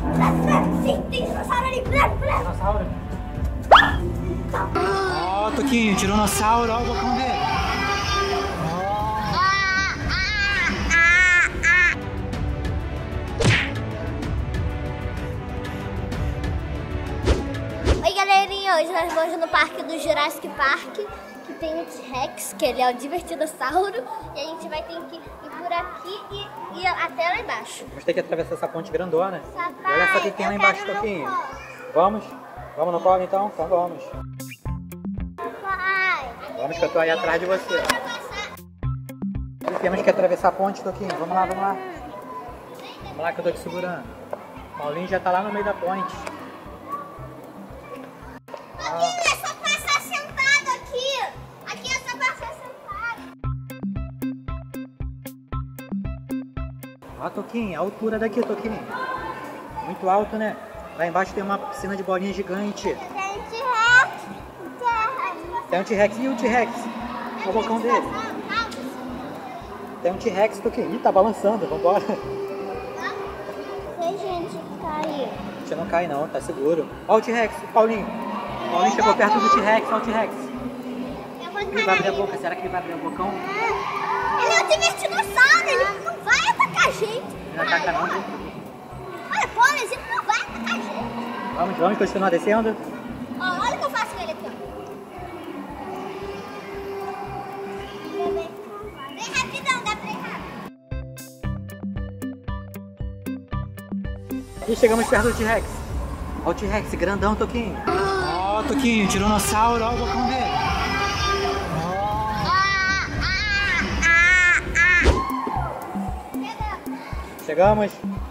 Sim, tem dinossauro ali. Dinossauro? Ó, Toquinho, tiranossauro, olha o bocão dele. Oi, galerinha, hoje nós vamos no parque do Jurassic Park, que tem o T-Rex, que ele é o divertidossauro, e a gente vai ter que ir por aqui e ir até lá embaixo. Vamos ter que atravessar essa ponte grandona. Papai, E olha só o que tem lá embaixo, Toquinho. Vamos? Vamos no colo então? Então vamos. Papai, Vamos que eu tô aí atrás de você. E temos que atravessar a ponte, Toquinho. Vamos lá, vamos lá. Vamos lá que eu tô te segurando. Paulinho já tá lá no meio da ponte. Toquinho, é só passar sentado aqui. Aqui é só passar sentado. Ó, Toquinho, a altura daqui, Toquinho. Muito alto, né? Lá embaixo tem uma piscina de bolinha gigante. Tem T-Rex. Tem um T-Rex. E o T-Rex? Olha o bocão dele. Tem um T-Rex, Toquinho. Ih, tá balançando. Vambora. Tem gente que cair. Você não cai não, tá seguro. Ó o T-Rex, Paulinho. Paulinho chegou perto do T-Rex. Ó o T-Rex. Eu vou Ele vai abrir a boca. Será que ele vai abrir o bocão? Ele é um divertidossauro, ele não vai atacar a gente. Ele não ataca não, viu? Olha, por exemplo, não vai atacar a gente. Vamos continuar descendo. Ó, olha o que eu faço com ele aqui, ó. Vem rapidão, dá pra ir rápido. E chegamos perto do T-Rex. Ó o T-Rex, grandão, Toquinho. Ó, Toquinho, tiranossauro, olha o bocão dele. Chegamos.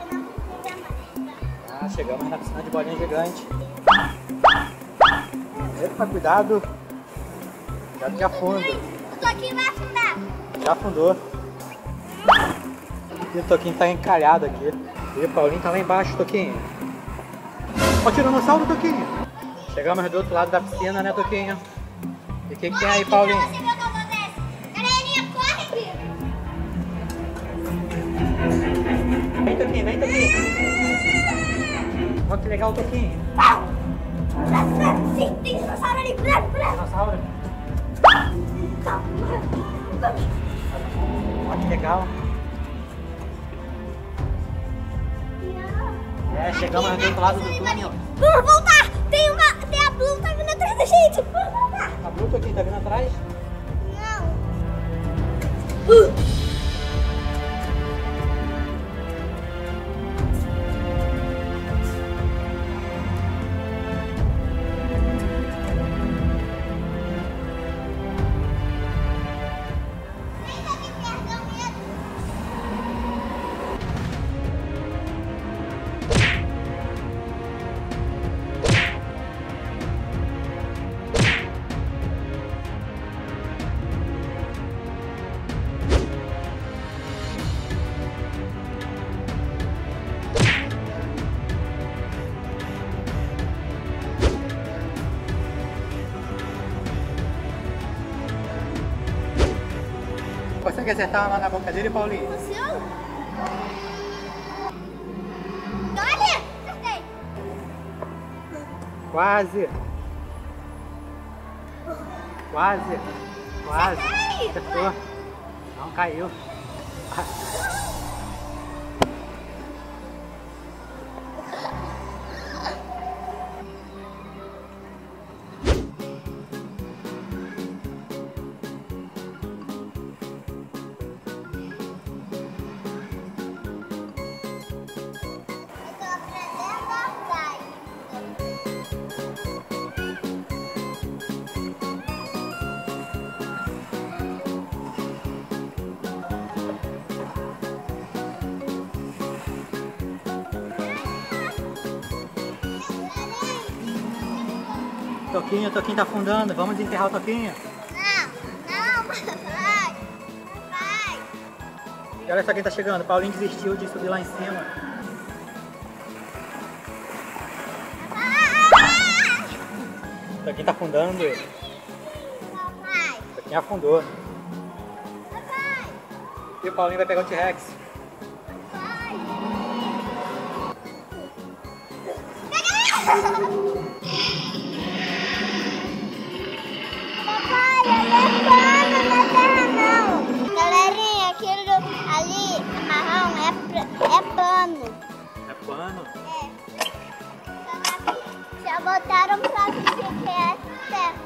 Ah, chegamos na piscina de bolinha gigante. Epa, cuidado. Cuidado que afunda. O Toquinho vai afundar. Já afundou. E o Toquinho tá encalhado aqui. E o Paulinho tá lá embaixo, Toquinho. Ó o tiranossauro, Toquinho. Chegamos do outro lado da piscina, né, Toquinho? E o que tem aí, Paulinho? Você viu que eu vou descer? Galerinha, corre aqui. Vem, Toquinho, vem, Toquinho. Olha que legal o Toquinho. Sim, tem dinossauro ali. Dinossauro. Olha que legal. É, chegamos do outro lado do túnel. Vamos voltar. Tem a Blue tá vindo atrás da gente. Vamos voltar. A Blue, Toquinho, tá vindo atrás? Não. Consegue acertar lá na boca dele, Paulinho? Você? Olha! Acertei! Quase. Quase. Quase. Acertei! Acertou. Não caiu. Toquinho, o Toquinho tá afundando. Vamos enterrar o Toquinho. Não, papai. Papai. E olha só quem tá chegando. O Paulinho desistiu de subir lá em cima. O Toquinho tá afundando. Papai. O Toquinho afundou. Papai. E o Paulinho vai pegar o T-Rex. Papai. Papai, não é pano na terra não. Galerinha, aquilo ali, marrom, é pano. É pano? É. Já botaram pra dizer que é terra.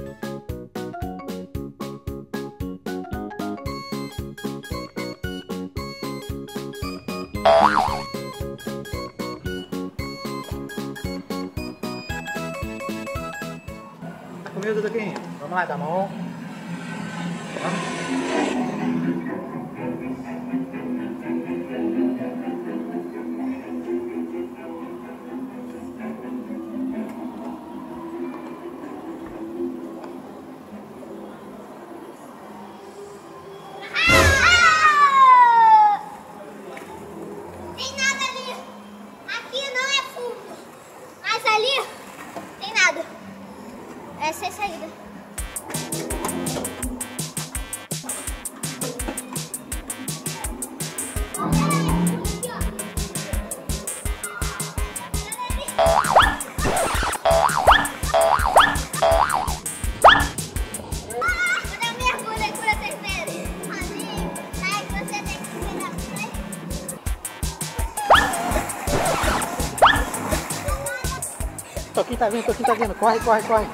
Tá com medo, Toquinho? Vamos lá, tá bom? Tem nada ali. Aqui não é fundo. Mas ali tem nada. Essa é a saída. Toquinho tá vindo, Toquinho tá vindo. Corre, corre, corre.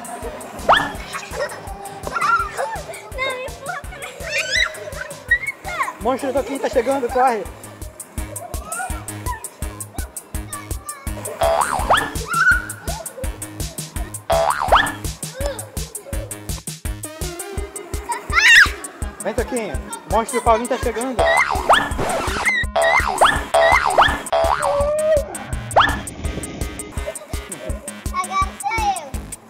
Não, me empurra pra mim. Monstro do Toquinho tá chegando, corre. Vem, Toquinho. Monstro do Paulinho tá chegando. Agora sou eu.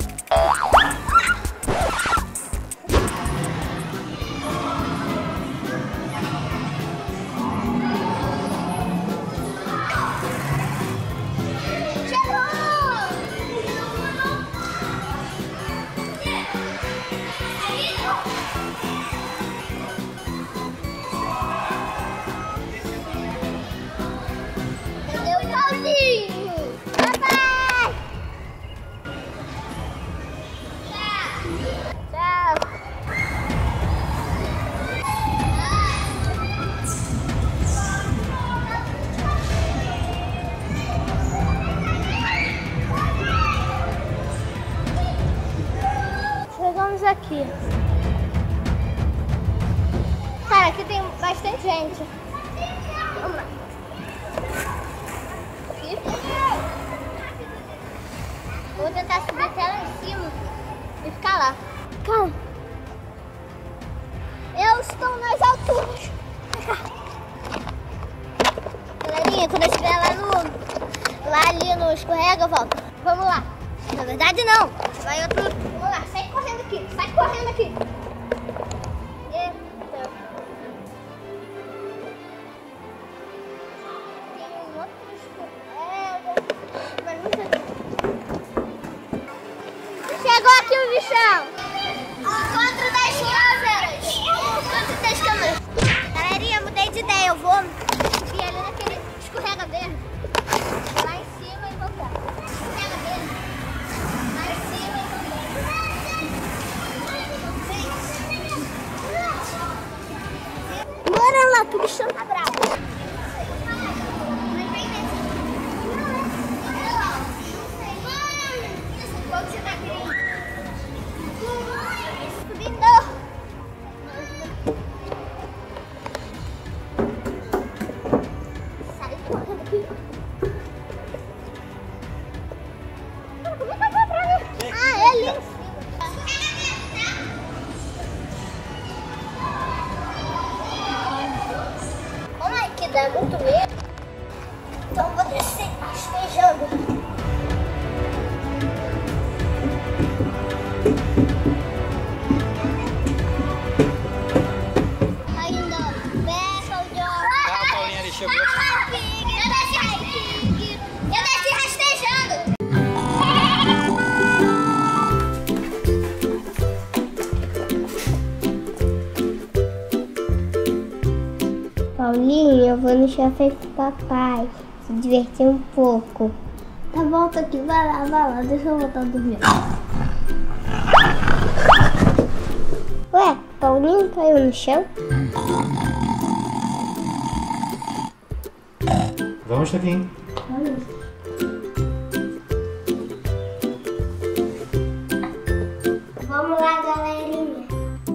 Cadê o Paulinho? Papai! Tchau! Chegamos aqui. Cara, aqui tem bastante gente. Vamos lá. Aqui. Vou tentar subir até lá em cima e ficar lá. Calma. Eu estou nas alturas. Galerinha, quando eu estiver lá ali no escorrega, eu volto. Vamos lá. Na verdade, não. Vai outro. Vamos lá, sai correndo aqui. Sai correndo aqui. Eita. Tem um outro escorrega. Mas não sei. Chegou aqui o bichão. Encontro das câmeras. Encontro das câmeras. Galerinha, mudei de ideia. Eu vou subir ali naquele escorrega verde. Lá em cima e voltar. Escorrega verde. Lá em cima e voltar. Bora lá, que o bichão tá bravo. Mas vem nesse. Qual que você tá querendo? Subindo. Sai correndo aqui. Como é que eu vou pra mim? Ah, é ali em cima. Olha aí que dá muito medo. Então vou descer rastejando. Ainda, Beca, o John. Ah, a Paulinha ali chegou. Eu desci rastejando. Paulinho, eu vou no shopping com o papai, se divertir um pouco. Tá bom, tô aqui. Vai lá. Deixa eu voltar a dormir. Ué, Paulinho caiu no chão? Vamos, Toquinho. Vamos lá, galerinha.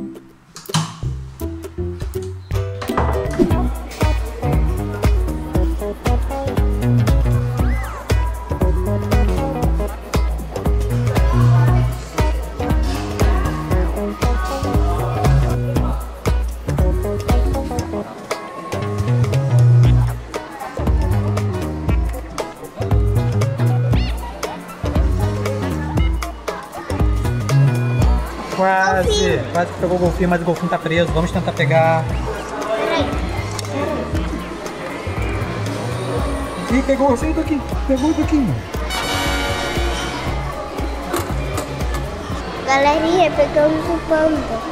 Quase que pegou o golfinho, mas o golfinho tá preso. Vamos tentar pegar. Ih, pegou o golfinho, Toquinho. Pegou o Toquinho. Galerinha, pegamos o panda.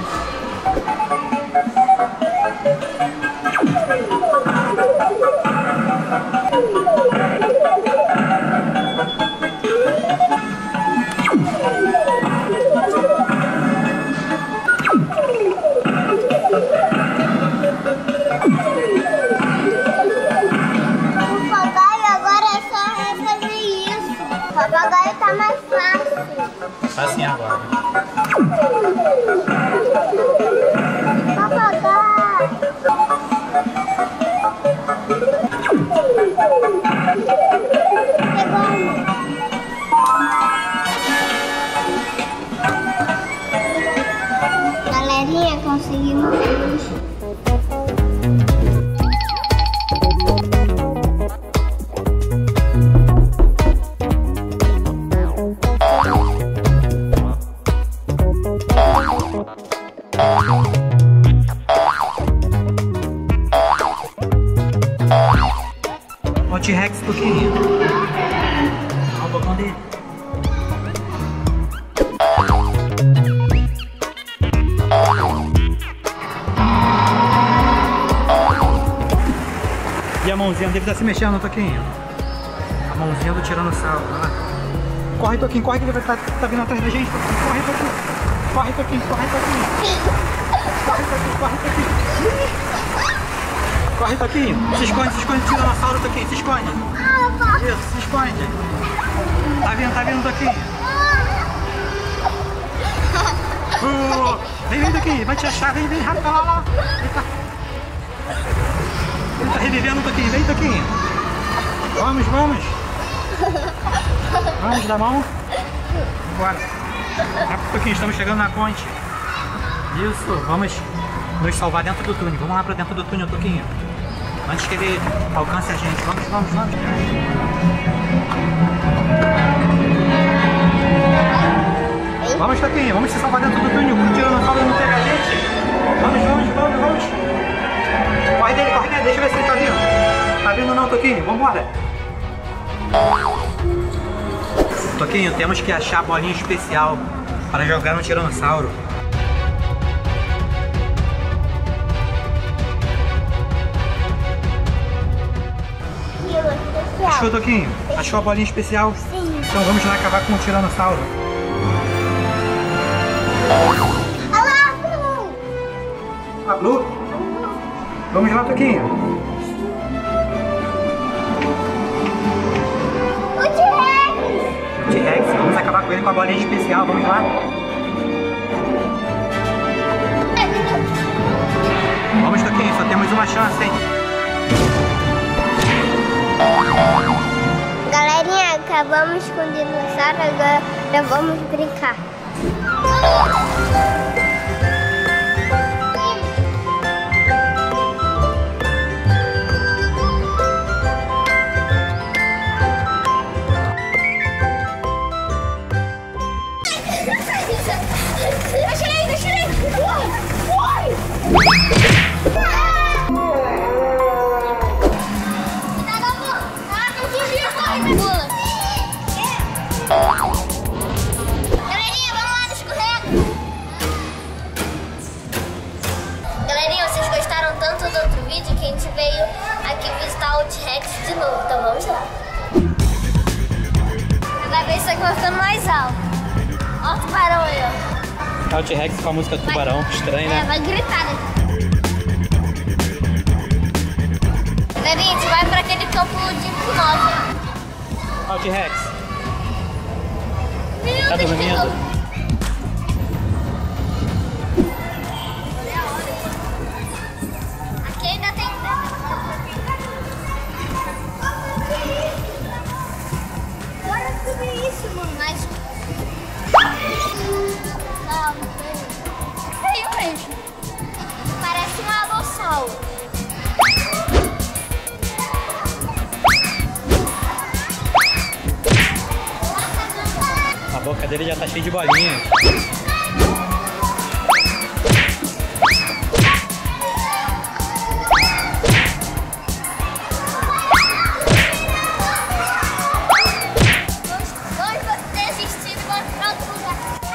O papagaio tá mais fácil. Tá assim agora. Papagaio. Pegou um. Galerinha, conseguimos. O T-Rex, Toquinho. Olha o bocão dele. E a mãozinha dele tá se mexendo, Toquinho. A mãozinha do tiranossauro. Olha lá. Corre, Toquinho, corre que ele vai tá vindo atrás da gente. Corre, Toquinho. Corre, Toquinho, corre, Toquinho. Corre, Toquinho, corre, Toquinho. Corre, Toquinho. Se esconde, tiranossauro, Toquinho, se esconde. Isso, se esconde. Tá vindo, Toquinho. Vem, Toquinho, vai te achar, vem, rápido, lá. Ele tá revivendo, Toquinho, vem, Toquinho. Vamos. Vamos, dá a mão. Bora. Rápido, Toquinho, estamos chegando na ponte. Isso, vamos nos salvar dentro do túnel. Vamos lá pra dentro do túnel, Toquinho. Antes que ele alcance a gente. Vamos. Vamos, Toquinho. Vamos se salvar dentro do túnel. O tiranossauro não pega a gente. Vamos. Corre dele. Deixa eu ver se ele tá vindo. Tá vindo não, Toquinho. Vambora. Toquinho, temos que achar a bolinha especial para jogar no tiranossauro. Achou, Toquinho? Achou a bolinha especial? Sim. Então vamos lá acabar com o tiranossauro. Olha lá, Blue. A Blue? Vamos lá, Toquinho. O T-Rex. T-Rex, vamos acabar com ele com a bolinha especial. Vamos lá. Vamos, Toquinho, só temos uma chance, hein? Galerinha, acabamos com o dinossauro, agora já vamos brincar. Galerinha, vamos lá no escorrega. Galerinha, vocês gostaram tanto do outro vídeo que a gente veio aqui visitar o T-Rex de novo. Então vamos lá. Isso aqui vai ficando mais alto. Olha o tubarão aí, ó. É o T-Rex com a música do tubarão. Estranho, né? É, vai gritar, né? Galerinha, a gente vai pra aquele campo de hipnose. Olha o T-Rex. Meu Tá Deus, dormindo? aqui ainda tem... Olha tudo isso, mano. Mas... não, feio mesmo. Parece um alossauro. A boca dele já tá cheia de bolinhas. Vamos desistir e vamos pra outro lugar.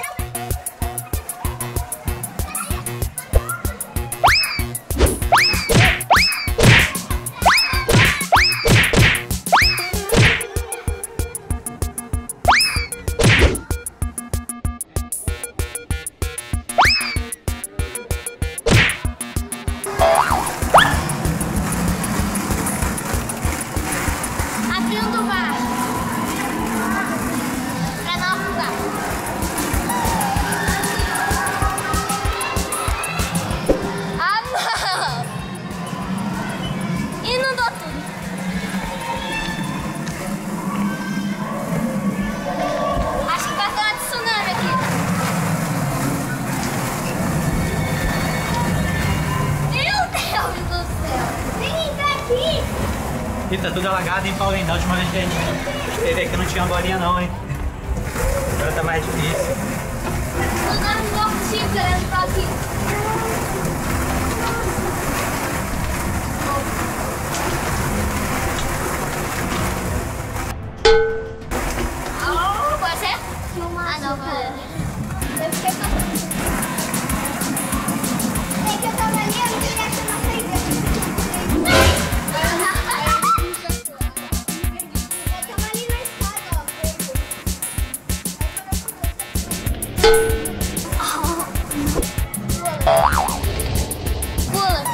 Abrindo o bar pra novo lugar. Ah, não! Inundou tudo. Acho que vai ter uma tsunami aqui. Meu Deus do céu! Vem entrar aqui! Ih, tá tudo alagado, hein, Paulinho? Da última vez que a gente esteve aqui não tinha bolinha não, hein? Agora tá mais difícil. Os nossos mortinhos querendo pra aqui. Pode ser? Ah, não, galera. Eu fiquei com... Tem que eu tava ali, eu não queria que eu não saísse. Eu tava ali na escada, ó. Pula.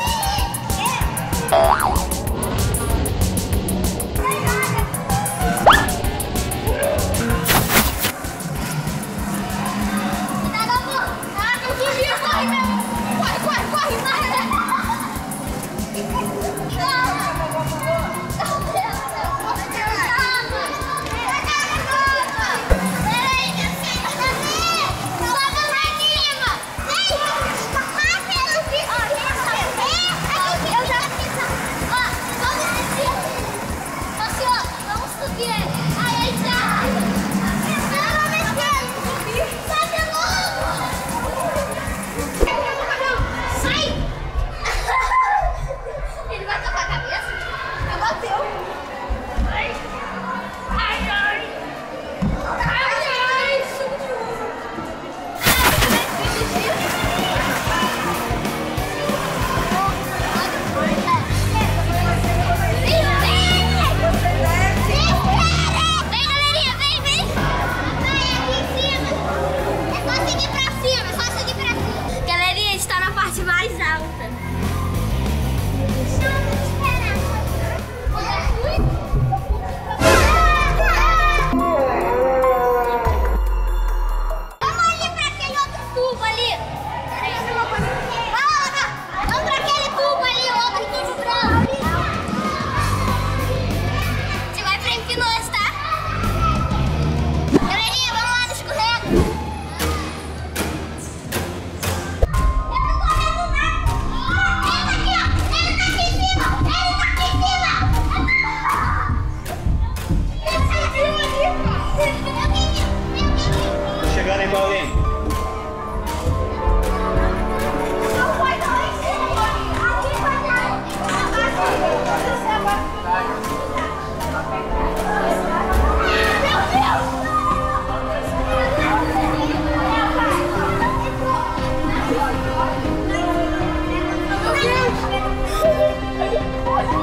Chegando, hein, Paulinho?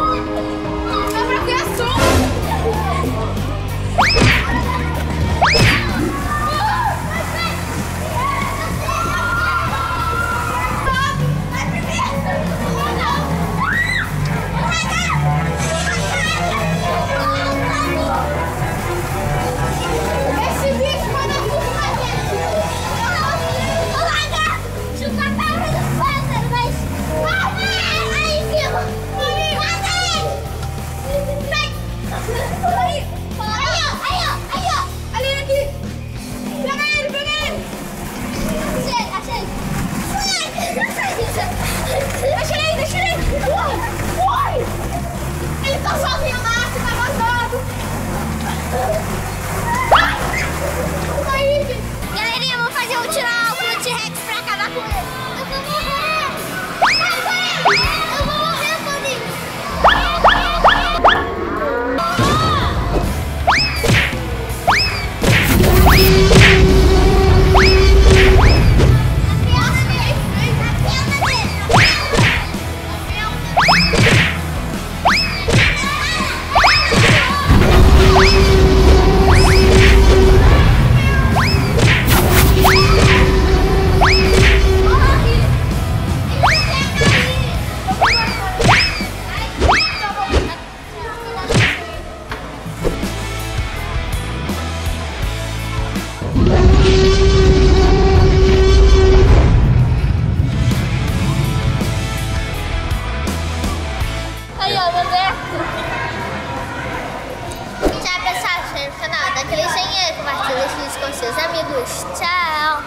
Dá pra ver a sombra. seus amigos. Tchau!